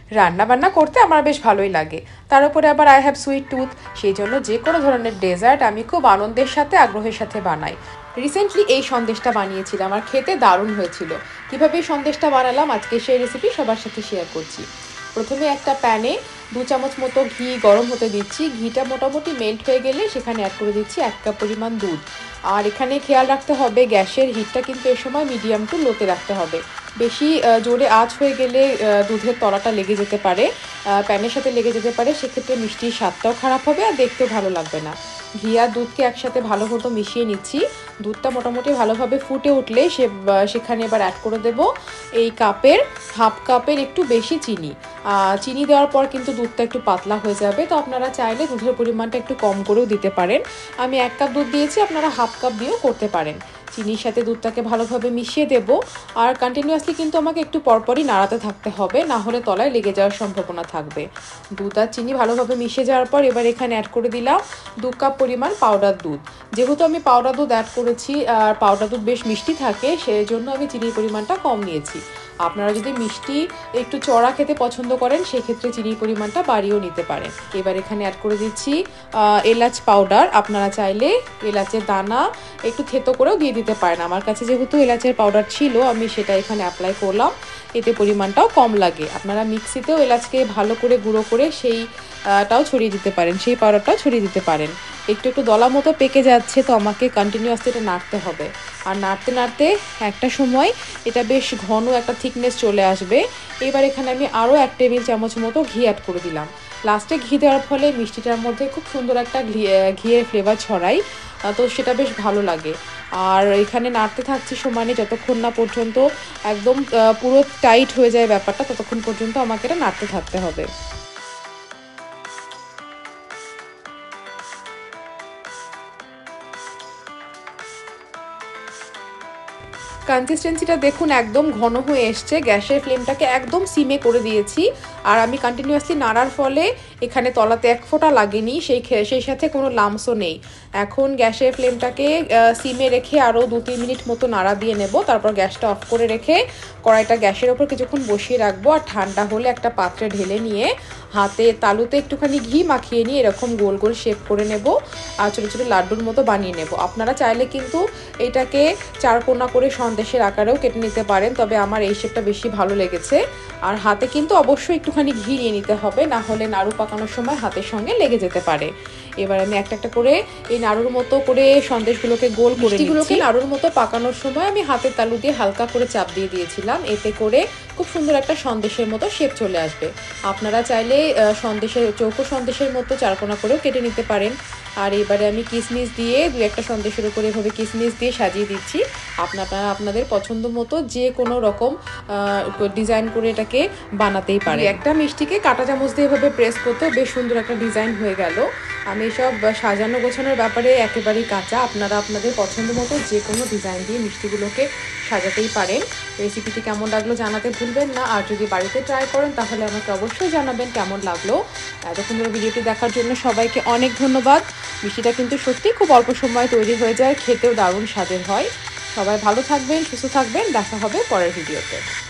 রান্না বান্না করতে আমার বেশ ভালোই লাগে। তার উপরে আবার আই হ্যাভ সুইট টুথ, সেই জন্য যে কোনো ধরনের ডেজার্ট আমি খুব আনন্দের সাথে আগ্রহের সাথে বানাই। রিসেন্টলি এই সন্দেশটা বানিয়েছিলাম আর খেতে দারুণ হয়েছিল। কীভাবে এই সন্দেশটা বানালাম আজকে সেই রেসিপি সবার সাথে শেয়ার করছি। প্রথমে একটা প্যানে 2 চামচ মতো ঘি গরম হতে দিচ্ছি। ঘিটা মোটামুটি মেল্ট হয়ে গেলে সেখানে অ্যাড করে দিচ্ছি 1 কাপ পরিমাণ দুধ। আর এখানে খেয়াল রাখতে হবে গ্যাসের হিটটা কিন্তু এ সময় মিডিয়াম টু লোতে রাখতে হবে। বেশি জোরে আঁচ হয়ে গেলে দুধের তলাটা লেগে যেতে পারে, প্যানের সাথে লেগে যেতে পারে, সেক্ষেত্রে মিষ্টির স্বাদটাও খারাপ হবে আর দেখতেও ভালো লাগবে না। ঘি আর দুধকে একসাথে ভালো মতো মিশিয়ে নিচ্ছি। দুধটা মোটামুটি ভালোভাবে ফুটে উঠলে সেখানে এবার অ্যাড করে দেব এই কাপের হাফ কাপের একটু বেশি চিনি। চিনি দেওয়ার পর কিন্তু দুধটা একটু পাতলা হয়ে যাবে, তো আপনারা চাইলে দুধের পরিমাণটা একটু কম করেও দিতে পারেন। আমি 1 কাপ দুধ দিয়েছি, আপনারা হাফ কাপ দিয়েও করতে পারেন। চিনির সাথে দুধটাকে ভালোভাবে মিশিয়ে দেব। আর কন্টিনিউয়াসলি কিন্তু আমাকে একটু পরপরই নাড়াতে থাকতে হবে, না হলে তলায় লেগে যাওয়ার সম্ভাবনা থাকবে। দুধ আর চিনি ভালোভাবে মিশে যাওয়ার পর এবার এখানে অ্যাড করে দিলাম 2 কাপ পরিমাণ পাউডার দুধ। যেহেতু আমি পাউডার দুধ অ্যাড করেছি আর পাউডার দুধ বেশ মিষ্টি থাকে, সেই জন্য আমি চিনির পরিমাণটা কম নিয়েছি। আপনারা যদি মিষ্টি একটু চড়া খেতে পছন্দ করেন সেক্ষেত্রে চিনির পরিমাণটা বাড়িয়েও নিতে পারেন। এবার এখানে অ্যাড করে দিচ্ছি এলাচ পাউডার। আপনারা চাইলে এলাচের দানা একটু থেতো করেও দিয়ে দিতে পারেন। আমার কাছে যেহেতু এলাচের পাউডার ছিল আমি সেটা এখানে অ্যাপ্লাই করলাম, এতে পরিমাণটাও কম লাগে। আপনারা মিক্সিতেও এলাচকে ভালো করে গুঁড়ো করে সেইটাও ছড়িয়ে দিতে পারেন, সেই পাউডারটাও ছড়িয়ে দিতে পারেন। একটু দলা মতো পেকে যাচ্ছে, তো আমাকে কন্টিনিউয়াসলি এটা নাড়তে হবে। আর নাড়তে নাড়তে একটা সময় এটা বেশ ঘন একটা থিকনেস চলে আসবে। এবার এখানে আমি আরও 1 টেবিল চামচ মতো ঘি অ্যাড করে দিলাম। লাস্টে ঘি দেওয়ার ফলে মিষ্টিটার মধ্যে খুব সুন্দর একটা ঘিয়ের ফ্লেভার ছড়ায়, তো সেটা বেশ ভালো লাগে। আর এখানে নাড়তে থাকছি সমানে যতক্ষণ না পর্যন্ত একদম পুরো টাইট হয়ে যায় ব্যাপারটা, ততক্ষণ পর্যন্ত আমাকে এটা নাড়তে থাকতে হবে। কনসিস্টেন্সিটা দেখুন একদম ঘন হয়ে এসছে। গ্যাসের ফ্লেমটাকে একদম সিমে করে দিয়েছি। আর আমি কন্টিনিউয়াসলি নাড়ার ফলে এখানে তলাতে এক ফোঁটা লাগেনি, সেই সাথে কোনো লাম্পসও নেই। এখন গ্যাসের ফ্লেমটাকে সিমে রেখে আরও 2-3 মিনিট মতো নাড়া দিয়ে নেব। তারপর গ্যাসটা অফ করে রেখে কড়াইটা গ্যাসের ওপর কিছুক্ষণ বসিয়ে রাখবো। আর ঠান্ডা হলে একটা পাত্রে ঢেলে নিয়ে হাতে তালুতে একটুখানি ঘি মাখিয়ে নিয়ে এরকম গোল গোল শেপ করে নেব আর ছোটো ছোটো লাড্ডুর মতো বানিয়ে নেব। আপনারা চাইলে কিন্তু এটাকে চারকোনা করে সন্দেশের আকারেও কেটে নিতে পারেন, তবে আমার এই শেপটা বেশি ভালো লেগেছে। আর হাতে কিন্তু অবশ্যই একটুখানি ঘি নিয়ে নিতে হবে, না হলে নাড়ু পাকানোর সময় হাতের সঙ্গে লেগে যেতে পারে। এবার আমি একটা একটা করে এই নাড়ুর মতো করে সন্দেশগুলোকে গোল করে নিচ্ছি। নাড়ুর মতো পাকানোর সময় আমি হাতের তালু দিয়ে হালকা করে চাপ দিয়ে দিয়েছিলাম, এতে করে খুব সুন্দর একটা সন্দেশের মতো শেপ চলে আসবে। আপনারা চাইলে চৌকো সন্দেশের মতো চারকোনা করেও কেটে নিতে পারেন। আর এবারে আমি কিশমিশ দিয়ে 2-1টা সন্দেশের উপরে এভাবে কিশমিশ দিয়ে সাজিয়ে দিচ্ছি। আপনারা আপনাদের পছন্দ মতো যে কোনো রকম ডিজাইন করে এটাকে বানাতেই পারেন। একটা মিষ্টিকে কাঁটা চামচ দিয়ে এভাবে প্রেস করতে বেশ সুন্দর একটা ডিজাইন হয়ে গেল। আমি সব সাজানো গোছানোর ব্যাপারে একেবারেই কাঁচা, আপনারা আপনাদের পছন্দ মতো যে কোনো ডিজাইন দিয়ে মিষ্টিগুলোকে সাজাতেই পারেন। রেসিপিটি কেমন লাগলো জানাতে ভুলবেন না। আর যদি বাড়িতে ট্রাই করেন তাহলে আমাকে অবশ্যই জানাবেন কেমন লাগলো। এতক্ষণ ধরে ভিডিওটি দেখার জন্য সবাইকে অনেক ধন্যবাদ। মিষ্টিটা কিন্তু সত্যি খুব অল্প সময় তৈরি হয়ে যায়, খেতেও দারুণ স্বাদের হয়। সবাই ভালো থাকবেন, সুস্থ থাকবেন, দেখা হবে পরের ভিডিওতে।